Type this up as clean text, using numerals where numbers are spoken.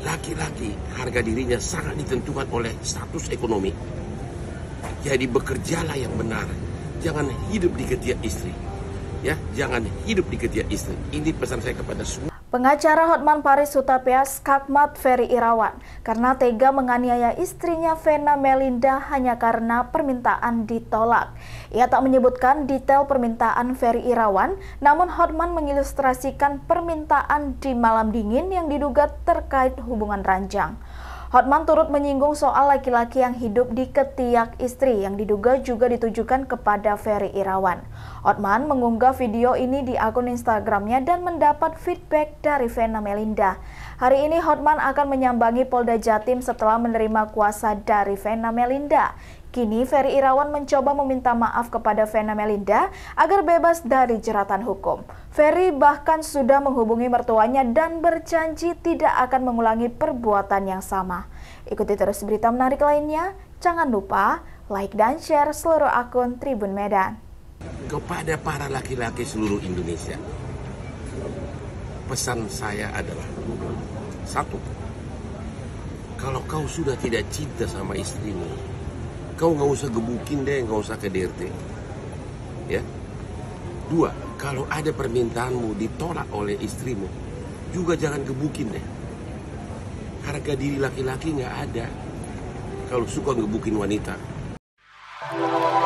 laki-laki harga dirinya sangat ditentukan oleh status ekonomi. Jadi bekerjalah yang benar. Jangan hidup di ketiak istri. Ya, jangan hidup di ketiak istri. Ini pesan saya kepada semua. Pengacara Hotman Paris Hutapea skakmat Ferry Irawan karena tega menganiaya istrinya Vena Melinda hanya karena permintaan ditolak. Ia tak menyebutkan detail permintaan Ferry Irawan, namun Hotman mengilustrasikan permintaan di malam dingin yang diduga terkait hubungan ranjang. Hotman turut menyinggung soal laki-laki yang hidup di ketiak istri yang diduga juga ditujukan kepada Ferry Irawan. Hotman mengunggah video ini di akun Instagramnya dan mendapat feedback dari Vena Melinda. Hari ini Hotman akan menyambangi Polda Jatim setelah menerima kuasa dari Vena Melinda. Kini Ferry Irawan mencoba meminta maaf kepada Vena Melinda agar bebas dari jeratan hukum. Ferry bahkan sudah menghubungi mertuanya dan berjanji tidak akan mengulangi perbuatan yang sama. Ikuti terus berita menarik lainnya. Jangan lupa like dan share seluruh akun Tribun Medan. Kepada para laki-laki seluruh Indonesia, pesan saya adalah satu, kalau kau sudah tidak cinta sama istrimu, kau nggak usah gebukin deh, nggak usah ke DRT. Ya. Dua, kalau ada permintaanmu ditolak oleh istrimu, juga jangan gebukin deh. Harga diri laki-laki nggak ada kalau suka gebukin wanita.